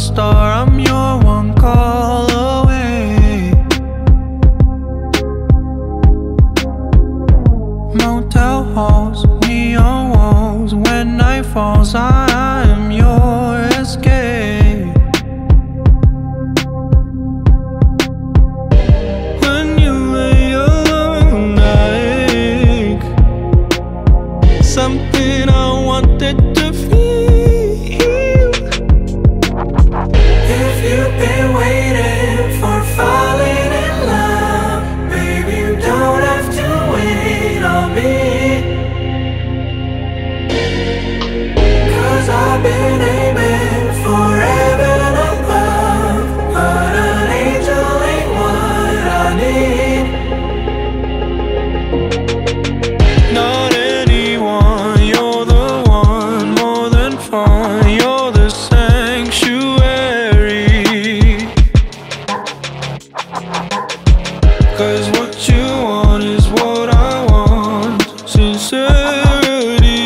star, I'm your one call away. Motel halls, neon walls, when night falls, I am your escape. When you lay alone, I ache. Something I wanted to feel. If you've been waiting for falling in love, baby, you don't have to wait on me. 'Cause I've been aiming for heaven above, but an angel ain't what I need. Not anyone, you're the one, more than fun, you're the sanctuary. 'Cause what you want is what I want, sincerity.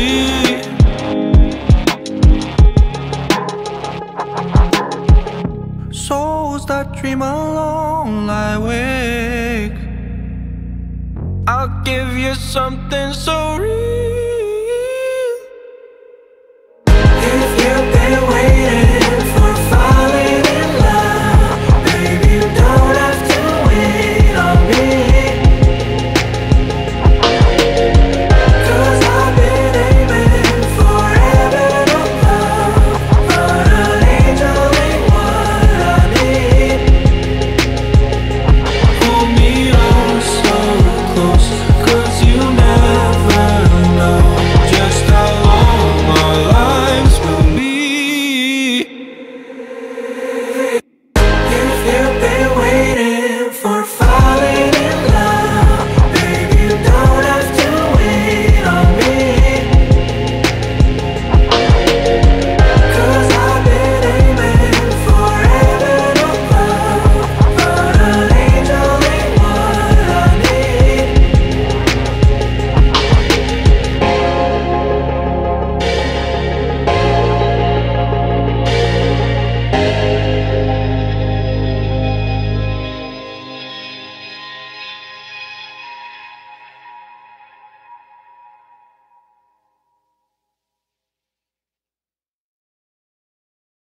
Souls that dream alone lie awake. I'll give you something so real.